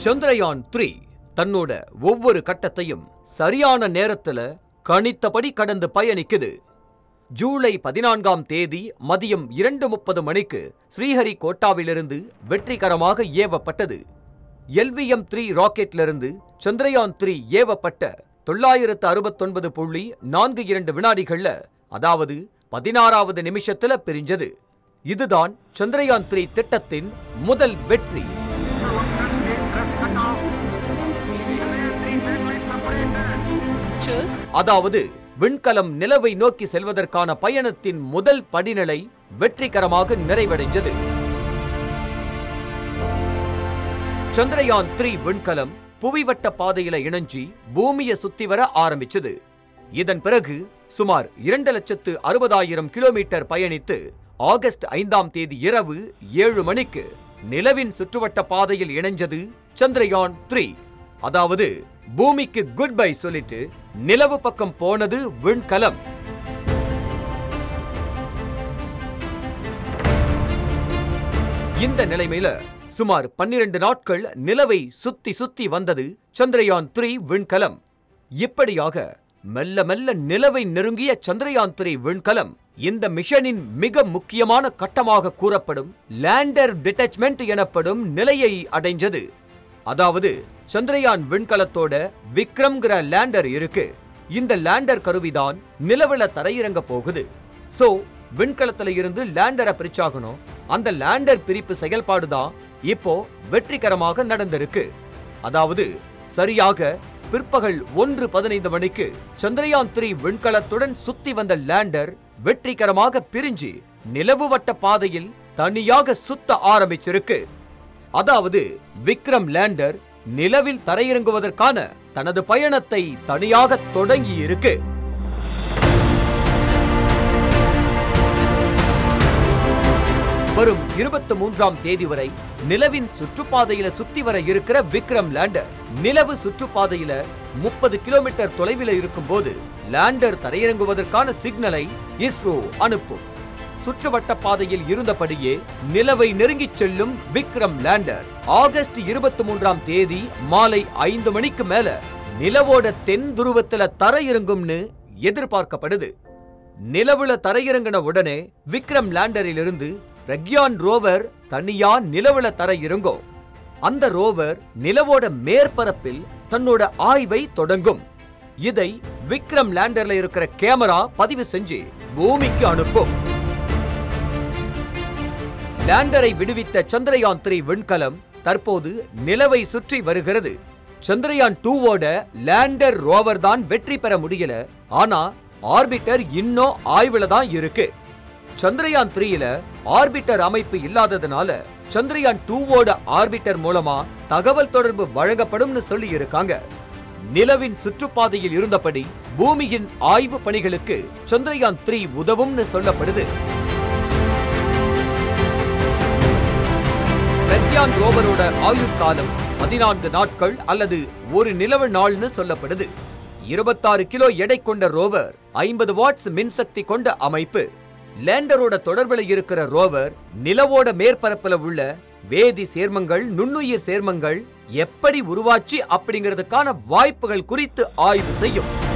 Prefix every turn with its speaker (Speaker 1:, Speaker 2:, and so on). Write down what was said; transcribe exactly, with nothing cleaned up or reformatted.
Speaker 1: Chandrayaan three தன்னோட ஒவ்வொரு கட்டத்தையும் சரியான நேரத்துல கணித்தபடி கடந்து பயணிக்குது. ஜூலை பதினான்காம் தேதி மதியம் இரண்டு முப்பது மணிக்கு ஸ்ரீஹரிகோட்டாவிலிருந்து வெற்றிகரமாக ஏவப்பட்டது. எல் வி எம் த்ரீ ராக்கெட்டிலிருந்து சந்திரயான் த்ரீ ஏவப்பட்ட தொள்ளாயிரத்து அறுபத்தொன்பது புள்ளி நான்கு இரண்டு வினாடிகள்ல, அதாவது பதினாறாவது நிமிஷத்துல பிரிஞ்சது. இதுதான் சந்திரயான் த்ரீ திட்டத்தின் முதல் வெற்றி. அதாவது விண்கலம் நிலவை நோக்கி செல்வதற்கான பயணத்தின் முதல் படிநிலை வெற்றிகரமாக நிறைவடைந்தது. சந்திரயான் த்ரீ விண்கலம் புவிவட்ட பாதையில இணைஞ்சி பூமியை சுத்தி வர ஆரம்பிச்சது. இதன் பிறகு சுமார் இரண்டு லட்சத்து அறுபதாயிரம் கிலோமீட்டர் பயணித்து ஆகஸ்ட் ஐந்தாம் தேதி இரவு ஏழு மணிக்கு நிலவின் சுற்றுவட்ட பாதையில் இணைஞ்சது சந்திரயான் த்ரீ. அதாவது பூமிக்கு குட் பை சொல்லிட்டு நிலவு பக்கம் போனது விண்கலம். இந்த நிலைமையில சுமார் பன்னிரண்டு நாட்கள் நிலவை சுத்தி சுத்தி வந்தது சந்திரயான் த்ரீ விண்கலம். இப்படியாக மெல்ல மெல்ல நிலவை நெருங்கிய சந்திரயான் த்ரீ விண்கலம் இந்த மிஷனின் மிக முக்கியமான கட்டமாக கூறப்படும் லேண்டர் டிட்டாச்மெண்ட் எனப்படும் நிலையை அடைஞ்சது. அதாவது சந்திரயான் விண்கலத்தோட விக்ரம்ங்கிற லேண்டர் இருக்கு. இந்த லேண்டர் கருவிதான் நிலவுல தரையிறங்க போகுது. சோ விண்கலத்துல இருந்து லேண்டரை பிரிச்சாகணும். அந்த லேண்டர் பிரிப்பு செயல்பாடுதான் இப்போ வெற்றிகரமாக நடந்திருக்கு. அதாவது சரியாக பிற்பகல் ஒன்று பதினைந்து மணிக்கு சந்திரயான் த்ரீ விண்கலத்துடன் சுத்தி வந்த லேண்டர் வெற்றிகரமாக பிரிஞ்சு நிலவு வட்ட பாதையில் தனியாக சுத்த ஆரம்பிச்சிருக்கு. அதாவது விக்ரம் லேண்டர் நிலவில் தரையிறங்குவதற்கான தனது பயணத்தை தனியாக தொடங்கி இருக்கு. வரும் இருபத்தி மூன்றாம் தேதி வரை நிலவின் சுற்றுப்பாதையில சுத்தி வர இருக்கிற விக்ரம் லேண்டர் நிலவு சுற்றுப்பாதையில முப்பது கிலோமீட்டர் தொலைவில் இருக்கும் போது லேண்டர் தரையிறங்குவதற்கான சிக்னலை இஸ்ரோ அனுப்பும். சுற்றுவட்ட பாதையில் இருந்தபடியே நிலவை நெருங்கிச் செல்லும் விக்ரம் லேண்டர் ஆகஸ்ட் இருபத்தி மூன்றாம் தேதி மாலை ஐந்து மணிக்கு மேல நிலவோட தென் துருவத்துல தரையிறங்கும்னு எதிர்பார்க்கப்படுது. நிலவுல தரையிறங்கின உடனே விக்ரம் லேண்டரில் இருந்து பிரக்யான் ரோவர் தனியா நிலவுல தரையிறங்கும். அந்த ரோவர் நிலவோட மேற்பரப்பில் தன்னோட ஆய்வை தொடங்கும். இதை விக்ரம் லேண்டர்ல இருக்கிற கேமரா பதிவு செஞ்சு பூமிக்கு அனுப்பும். லேண்டரை விடுவித்த சந்திரயான் த்ரீ விண்கலம் தற்போது நிலவை சுற்றி வருகிறது. சந்திரயான் டூவோட லேண்டர் ரோவர் தான் வெற்றி பெற முடியல. ஆனா ஆர்பிட்டர் இன்னும் ஆய்வுல தான் இருக்கு. சந்திரயான் த்ரீல ஆர்பிட்டர் அமைப்பு இல்லாததுனால சந்திரயான் டூவோட ஆர்பிட்டர் மூலமா தகவல் தொடர்பு வழங்கப்படும் சொல்லி இருக்காங்க. நிலவின் சுற்றுப்பாதையில் இருந்தபடி பூமியின் ஆய்வு பணிகளுக்கு சந்திரயான் த்ரீ உதவும்னு சொல்லப்படுது. பிரக்யான் ரோவரோட ஆயுட்காலம் பதினான்கு நாட்கள் அல்லது ஒரு நிலவு நாள்னு சொல்லப்படுது. இருபத்தாறு கிலோ எடை கொண்ட ரோவர், ஐம்பது வாட்ஸ் மின்சக்தி கொண்ட அமைப்பு. லேண்டரோட தொடர்பில் இருக்கிற ரோவர் நிலவோட மேற்பரப்புல உள்ள வேதி சேர்மங்கள், நுண்ணுயிர் சேர்மங்கள் எப்படி உருவாச்சு அப்படிங்கிறதுக்கான வாய்ப்புகள் குறித்து ஆய்வு செய்யும்.